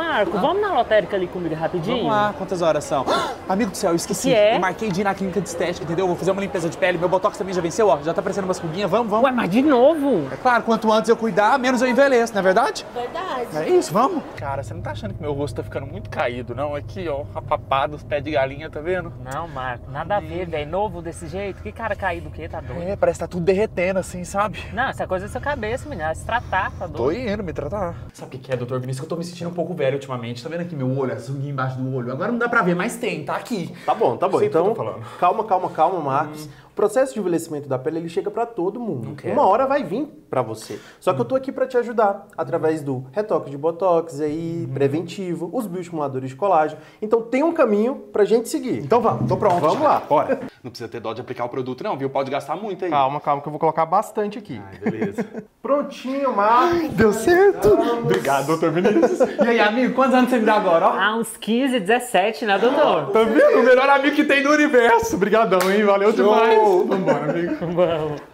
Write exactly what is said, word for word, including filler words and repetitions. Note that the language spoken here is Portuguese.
Marco, vamos na lotérica ali comigo rapidinho? Vamos lá, quantas horas são? Amigo do céu, eu esqueci. Que é? Eu marquei de ir na clínica de estética, entendeu? Vou fazer uma limpeza de pele, meu botox também já venceu, ó. Já tá aparecendo umas ruguinhas, vamos, vamos. Ué, mas de novo? É claro, quanto antes eu cuidar, menos eu envelheço, não é verdade? Verdade. É isso, vamos. Cara, você não tá achando que meu rosto tá ficando muito caído, não? Aqui, ó, rapapado, os pés de galinha, tá vendo? Não, Marco, nada a ver, velho. Novo desse jeito. Que cara caído o quê? Tá doido? É, parece que tá tudo derretendo assim, sabe? Não, essa coisa é sua cabeça, menina. Se tratar, tá doido. Tô indo me tratar. Sabe o que que é, doutor Vinícius? Que eu tô me sentindo um pouco velho ultimamente. Tá vendo aqui meu olho, essa ruguinha embaixo do olho? Agora não dá pra ver, mas tem, tá aqui. Tá bom, tá bom. Sei o que eu Então, tô falando. calma, calma, calma, Marcos. O processo de envelhecimento da pele, ele chega pra todo mundo. quero. Uma hora vai vir pra você. Só que eu tô aqui pra te ajudar através do retoque de botox aí, preventivo, os bioestimuladores de colágeno. Então tem um caminho pra gente seguir. Então vamos, tô pronto. Vamos lá. Bora. Não precisa ter dó de aplicar o produto não, viu? Pode gastar muito aí. Calma, calma, que eu vou colocar bastante aqui. Ai, beleza. Prontinho, Marcos. Deu certo. Obrigado, doutor Vinícius. E aí, amigo, quantos anos você me dá agora, ó? Ah, uns quinze, dezessete, né, doutor? Tá vendo? O melhor amigo que tem no universo. Obrigadão, hein? Valeu demais. Show. Vambora, amigo. Vamos.